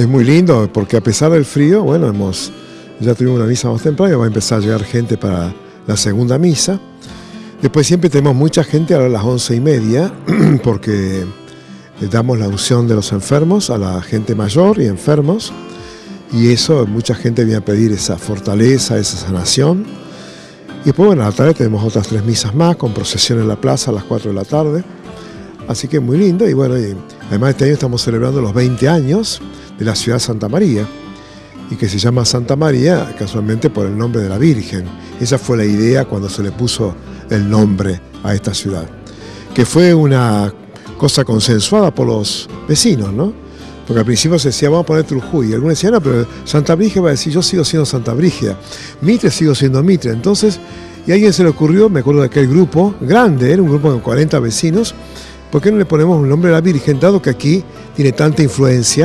Es muy lindo porque a pesar del frío, bueno, ya tuvimos una misa más temprana y va a empezar a llegar gente para la segunda misa. Después siempre tenemos mucha gente a las 11:30 porque damos la unción de los enfermos a la gente mayor y enfermos. Y eso, mucha gente viene a pedir esa fortaleza, esa sanación. Y después, bueno, a la tarde tenemos otras 3 misas más con procesión en la plaza a las 4 de la tarde. Así que muy lindo. Y bueno, además este año estamos celebrando los 20 años de la ciudad de Santa María. Y que se llama Santa María casualmente por el nombre de la Virgen. Esa fue la idea cuando se le puso el nombre a esta ciudad. Que fue una cosa consensuada por los vecinos, ¿no? Porque al principio se decía, vamos a poner Trujillo. Y algunos decían, no, pero Santa Brígida va a decir, yo sigo siendo Santa Brígida. Mitre sigo siendo Mitre. Entonces, y a alguien se le ocurrió, me acuerdo de aquel grupo grande, era un grupo de 40 vecinos, ¿por qué no le ponemos un nombre a la Virgen? Dado que aquí tiene tanta influencia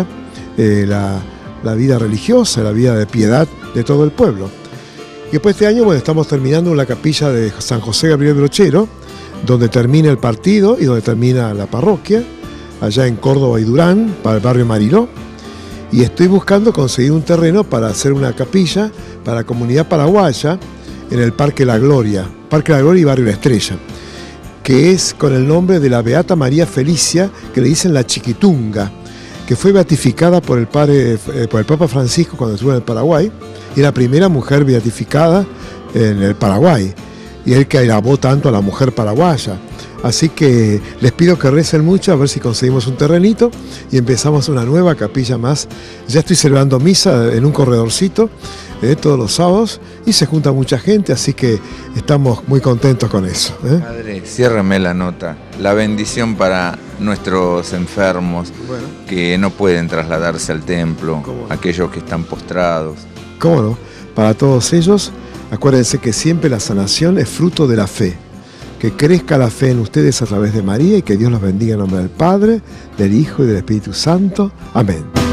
la vida religiosa, la vida de piedad de todo el pueblo. Y después este año, bueno, estamos terminando la capilla de San José Gabriel Brochero, donde termina el partido y donde termina la parroquia, allá en Córdoba y Durán, para el barrio Mariló. Y estoy buscando conseguir un terreno para hacer una capilla para la comunidad paraguaya en el Parque La Gloria y Barrio La Estrella, que es con el nombre de la Beata María Felicia, que le dicen la Chiquitunga, que fue beatificada por el Papa Francisco cuando estuvo en el Paraguay, y la primera mujer beatificada en el Paraguay, y él que alabó tanto a la mujer paraguaya. Así que les pido que recen mucho a ver si conseguimos un terrenito y empezamos una nueva capilla más. Ya estoy celebrando misa en un corredorcito todos los sábados y se junta mucha gente, así que estamos muy contentos con eso. Padre, ciérreme la nota. La bendición para nuestros enfermos, bueno, que no pueden trasladarse al templo, aquellos que están postrados. ¿Cómo no? Para todos ellos, acuérdense que siempre la sanación es fruto de la fe. Que crezca la fe en ustedes a través de María y que Dios los bendiga en nombre del Padre, del Hijo y del Espíritu Santo. Amén.